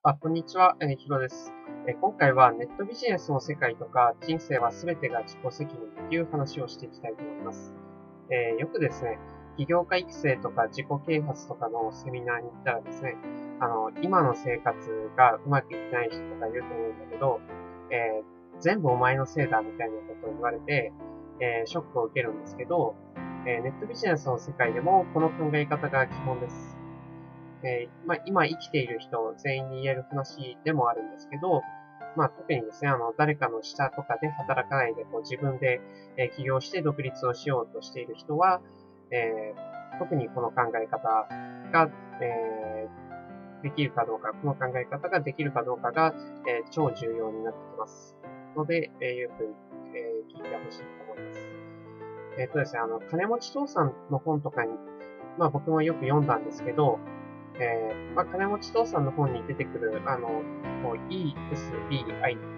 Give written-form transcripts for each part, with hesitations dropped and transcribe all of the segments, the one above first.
こんにちは、ヒロです。今回はネットビジネスの世界とか人生は全てが自己責任という話をしていきたいと思います。よくですね、起業家育成とか自己啓発とかのセミナーに行ったらですね、今の生活がうまくいってない人とかいると思うんだけど、全部お前のせいだみたいなことを言われて、ショックを受けるんですけど、ネットビジネスの世界でもこの考え方が基本です。今生きている人全員に言える話でもあるんですけど、特にですね、誰かの下とかで働かないで、自分で、起業して独立をしようとしている人は、特にこの考え方が、できるかどうか、この考え方ができるかどうかが、超重要になってきます。ので、よく、聞いてほしいと思います。ですね、金持ち父さんの本とかに、僕もよく読んだんですけど、金持ち父さんの本に出てくる、ESBI っていう、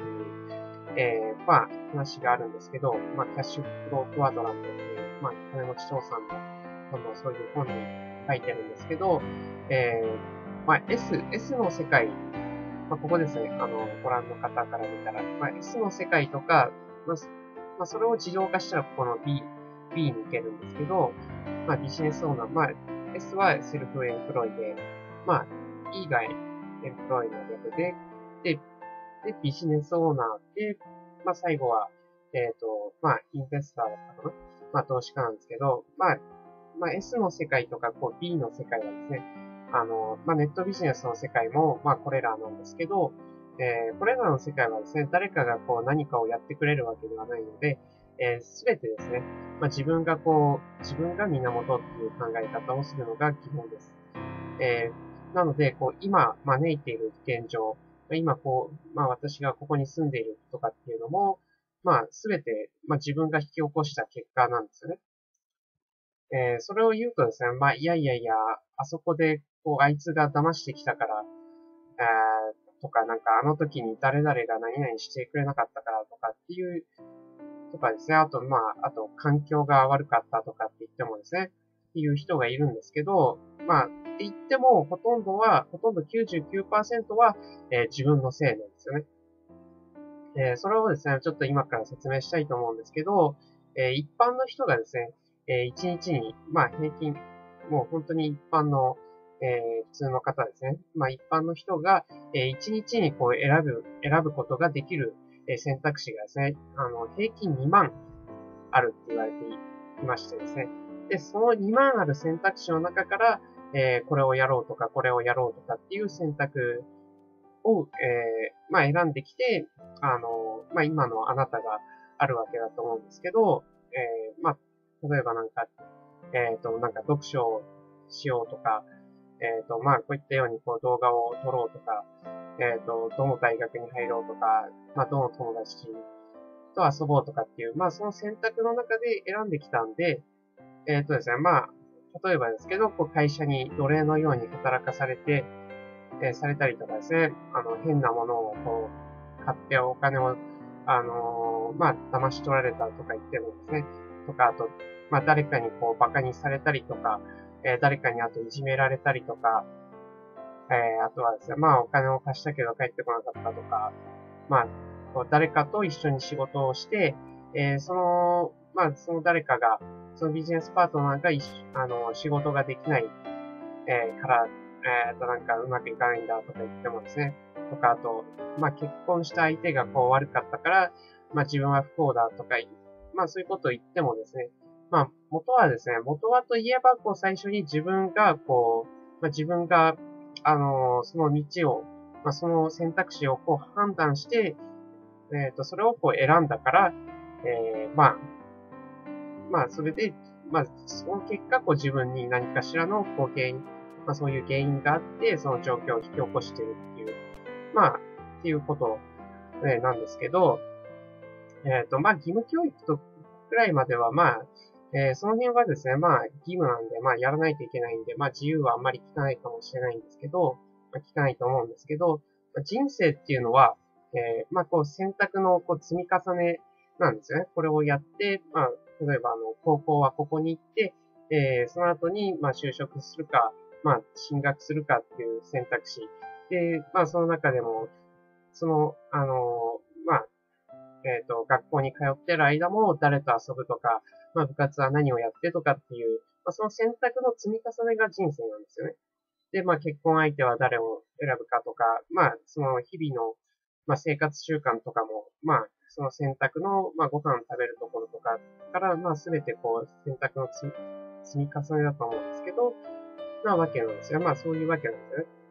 話があるんですけど、キャッシュフロークワドラントっていう、金持ち父さんの、そういう本に書いてるんですけど、S の世界、ここですね、ご覧の方から見たら、S の世界とか、それを自動化したら、ここの B に行けるんですけど、ビジネスオーナー、S はセルフエンプロイで、E がエンプロイの略で、ビジネスオーナーで、最後は、インベスターだったかな。投資家なんですけど、S の世界とか、B の世界はですね、ネットビジネスの世界も、これらなんですけど、これらの世界はですね、誰かが何かをやってくれるわけではないので、すべてですね、自分が源っていう考え方をするのが基本です。なので、今招いている現状、今私がここに住んでいるとかっていうのも、すべて、自分が引き起こした結果なんですよね。それを言うとですね、いやいやいや、あそこで、あいつが騙してきたから、とか、あの時に誰々が何々してくれなかったからとかっていう、とかですね、あと、環境が悪かったとかって言ってもですね、っていう人がいるんですけど、って言っても、ほとんど99%は、自分のせいなんですよね。それをですね、ちょっと今から説明したいと思うんですけど、一般の人がですね、1日に、平均、もう本当に一般の、普通の方ですね。一般の人が、1日に選ぶことができる、選択肢がですね、平均2万あるって言われていましてですね。で、その2万ある選択肢の中から、これをやろうとか、これをやろうとかっていう選択を、選んできて、今のあなたがあるわけだと思うんですけど、例えば読書をしようとか、こういったように動画を撮ろうとか、どの大学に入ろうとか、どの友達と遊ぼうとかっていう、その選択の中で選んできたんで、ですね、例えばですけど、会社に奴隷のように働かされて、されたりとかですね、変なものを買ってお金を、騙し取られたとか言ってもですね、とか、あと、誰かに馬鹿にされたりとか、誰かにあといじめられたりとか、あとはですね、お金を貸したけど返ってこなかったとか、誰かと一緒に仕事をして、その誰かが、そのビジネスパートナーが仕事ができない、から、うまくいかないんだとか言ってもですね、とか、あと、結婚した相手が悪かったから、自分は不幸だとか、そういうことを言ってもですね、元はといえば、最初に自分が、その道を、その選択肢を判断して、それを選んだから、それで、その結果、自分に何かしらの原因、そういう原因があって、その状況を引き起こしているっていう、っていうこと、なんですけど、義務教育とくらいまでは、その辺はですね、義務なんで、やらないといけないんで、自由はあんまり聞かないかもしれないんですけど、聞かないと思うんですけど、人生っていうのは、選択の積み重ねなんですよね。これをやって、例えば、高校はここに行って、その後に、就職するか、進学するかっていう選択肢で、まあ、その中でも、その、まあ、学校に通ってる間も誰と遊ぶとか、まあ、部活は何をやってとかっていう、まあ、その選択の積み重ねが人生なんですよね。で、まあ、結婚相手は誰を選ぶかとか、まあ、その日々の、まあ、生活習慣とかも、まあ、その選択の、まあ、ご飯食べるところとかから、まあ、すべてこう、選択の積み重ねだと思うんですけど、なわけなんですよ。まあ、そういうわけなんですよね。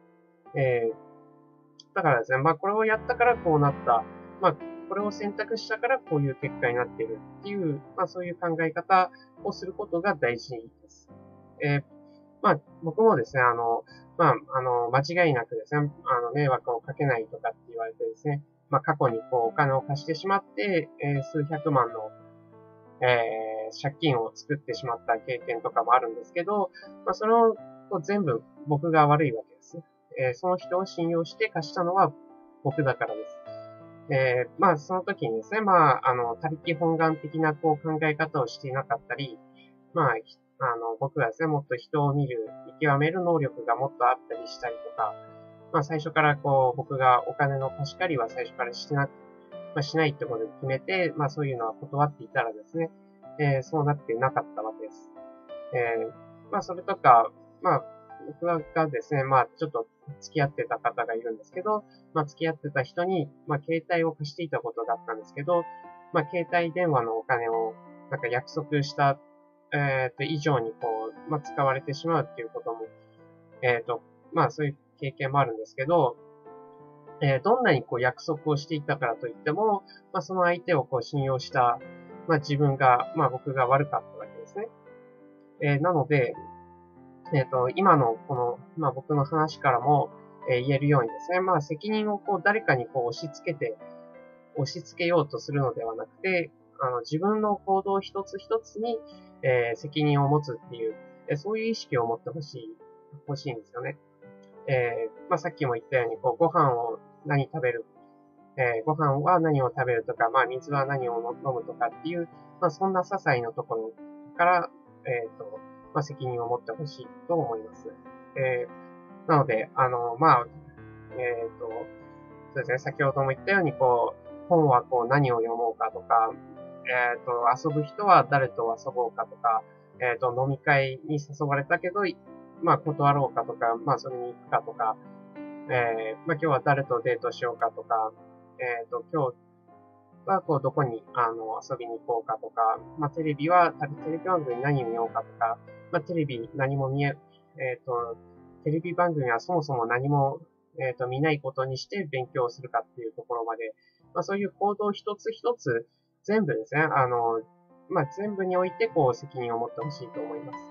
だからですね、まあ、これをやったからこうなった。まあ、これを選択したからこういう結果になっているっていう、まあ、そういう考え方をすることが大事です。まあ、僕もですね、まあ、間違いなくですね、迷惑をかけないとかって言われてですね、まあ、過去にこう、お金を貸してしまって、数百万の、借金を作ってしまった経験とかもあるんですけど、まあ、それをこう全部僕が悪いわけですね。その人を信用して貸したのは僕だからです。まあ、その時にですね、まあ、他力本願的なこう考え方をしていなかったり、まあ、僕がですね、もっと人を見る、見極める能力がもっとあったりしたりとか、まあ、最初からこう、僕がお金の貸し借りは最初からしないってことに決めて、まあ、そういうのは断っていたらですね、そうなってなかったわけです。まあ、それとか、まあ、僕がですね、まあ、ちょっと付き合ってた方がいるんですけど、まあ、付き合ってた人に、まあ、携帯を貸していたことがあったんですけど、まあ、携帯電話のお金を、なんか約束した、以上にこう、まあ、使われてしまうっていうことも、まあ、そういう経験もあるんですけど、どんなにこう約束をしていたからといっても、まあ、その相手をこう信用した、まあ、自分が、まあ、僕が悪かったわけですね。なので、今のこの、まあ、僕の話からも、言えるようにですね、まあ、責任をこう誰かにこう押し付けようとするのではなくて、自分の行動一つ一つに、責任を持つっていう、そういう意識を持ってほしいんですよね。まあ、さっきも言ったように、こう、ご飯を何食べる、ご飯は何を食べるとか、まあ、水は何を飲むとかっていう、まあ、そんな些細なところから、まあ、責任を持ってほしいと思います。なので、まあ、そうですね、先ほども言ったように、こう、本はこう何を読もうかとか、遊ぶ人は誰と遊ぼうかとか、飲み会に誘われたけど、まあ、断ろうかとか、まあ、それに行くかとか、まあ、今日は誰とデートしようかとか、今日はこう、どこに、遊びに行こうかとか、まあ、テレビ番組何を見ようかとか、まあ、テレビ何もテレビ番組はそもそも何も、見ないことにして勉強するかっていうところまで、まあ、そういう行動一つ一つ、全部ですね、まあ、全部において、こう、責任を持ってほしいと思います。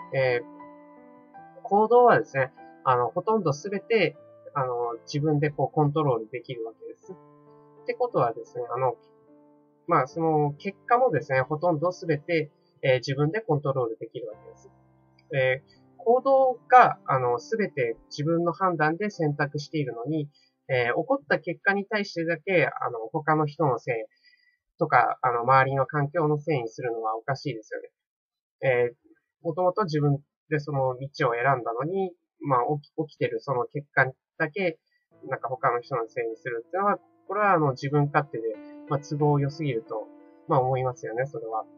行動はですね、ほとんどすべて、自分でこう、コントロールできるわけです。ってことはですね、まあ、その結果もですね、ほとんどすべて、自分でコントロールできるわけです。行動が、すべて自分の判断で選択しているのに、起こった結果に対してだけ、他の人のせいとか、周りの環境のせいにするのはおかしいですよね。もともと自分でその道を選んだのに、まあ、起きてるその結果だけ、なんか他の人のせいにするっていうのは、これは自分勝手で、まあ、都合良すぎると、まあ思いますよね、それは。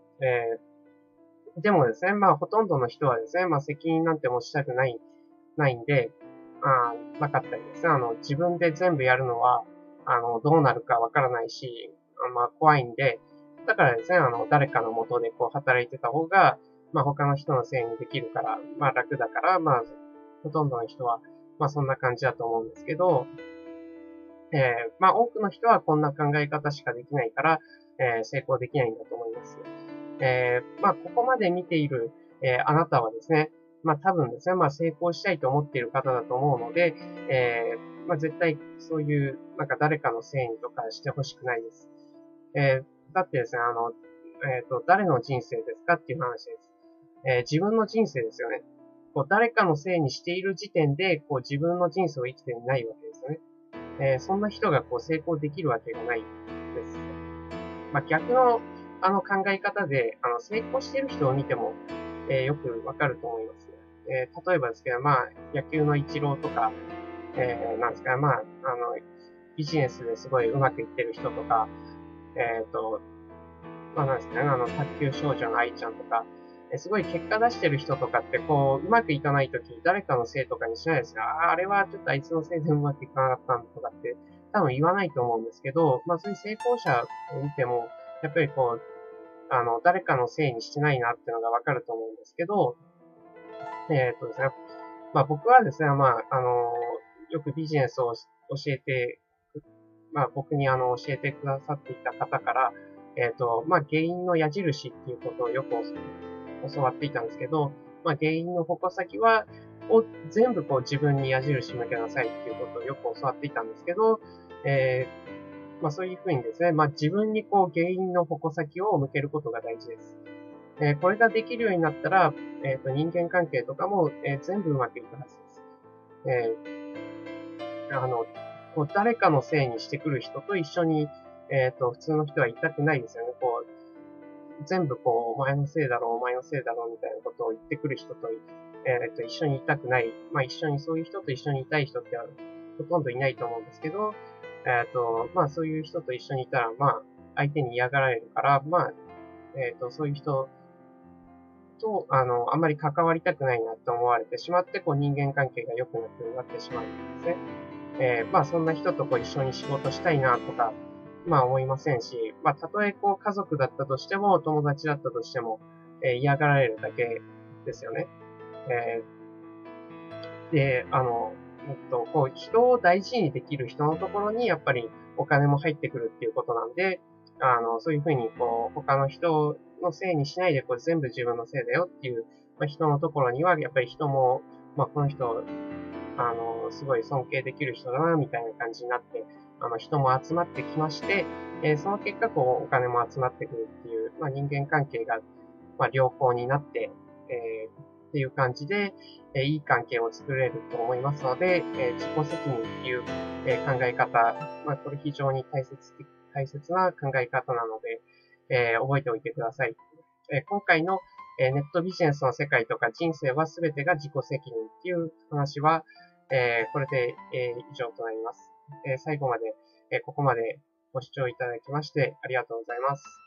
でもですね、まあほとんどの人はですね、まあ責任なんて持ちたくないんで、なかったりですね、自分で全部やるのは、どうなるかわからないし、まあ怖いんで、だからですね、誰かの元でこう働いてた方が、まあ他の人のせいにできるから、まあ楽だから、まあ、ほとんどの人は、まあそんな感じだと思うんですけど、まあ多くの人はこんな考え方しかできないから、成功できないんだと思います。まあここまで見ている、あなたはですね、まあ多分ですね、まあ成功したいと思っている方だと思うので、まあ絶対そういう、なんか誰かのせいにとかしてほしくないです。だってですね、誰の人生ですかっていう話です。自分の人生ですよね。こう誰かのせいにしている時点で、こう自分の人生を生きていないわけですよね。そんな人がこう成功できるわけがないです。まあ、逆の考え方で、成功している人を見ても、よくわかると思います。例えばですけど、まあ、野球のイチローとか、 なんですか、ビジネスですごいうまくいってる人とか、なんですかね、卓球少女の愛ちゃんとか、すごい結果出してる人とかって、うまくいかないとき、誰かのせいとかにしないですが、あれはちょっとあいつのせいでうまくいかなかったんとかって、多分言わないと思うんですけど、そういう成功者を見ても、やっぱり誰かのせいにしてないなっていうのがわかると思うんですけど、ですね、僕はですね、よくビジネスを教えて、僕に教えてくださっていた方から、原因の矢印っていうことをよく教わっていたんですけど、原因の矛先を全部自分に矢印向けなさいっていうことをよく教わっていたんですけど、えそういうふうにですね、自分に原因の矛先を向けることが大事です。これができるようになったら、人間関係とかも、全部うまくいくはずです。あの、誰かのせいにしてくる人と一緒に、普通の人はいたくないですよね。全部お前のせいだろう、お前のせいだろう、みたいなことを言ってくる人と、一緒にいたくない。そういう人と一緒にいたい人ってほとんどいないと思うんですけど、そういう人と一緒にいたら、相手に嫌がられるから、そういう人と、あんまり関わりたくないなって思われてしまって、人間関係が良くなくなってしまうんですね。そんな人と一緒に仕事したいなとか、思いませんし、たとえ家族だったとしても、友達だったとしても、嫌がられるだけですよね。えで、人を大事にできる人のところに、やっぱりお金も入ってくるっていうことなんで、そういうふうに、他の人のせいにしないで、全部自分のせいだよっていう、人のところには、やっぱり人も、この人、すごい尊敬できる人だな、みたいな感じになって、人も集まってきまして、その結果、お金も集まってくるっていう、人間関係が、良好になって、っていう感じで、いい関係を作れると思いますので、自己責任っていう、考え方、これ非常に大切な考え方なので、覚えておいてください。今回の、ネットビジネスの世界とか人生は全てが自己責任っていう話は、これで、以上となります。最後まで、ここまでご視聴いただきましてありがとうございます。